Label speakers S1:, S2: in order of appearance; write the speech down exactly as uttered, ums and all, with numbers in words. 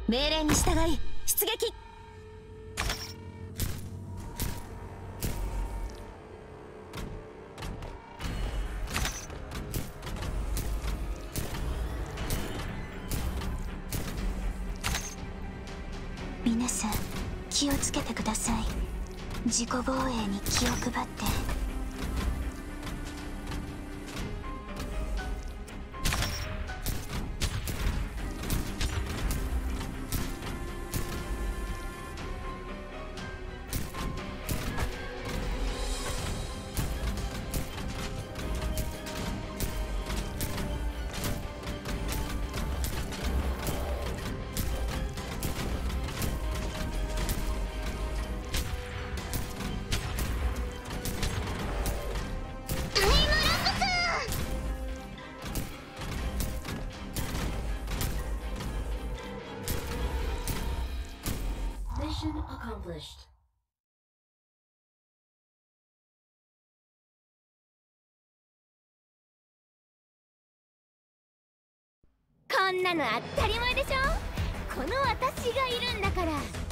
S1: 命令に従い出撃。
S2: 皆さん気をつけてください。自己防衛に気を配って。
S3: Mission accomplished.
S4: こんなの当たり前でしょ。この私がいるんだから。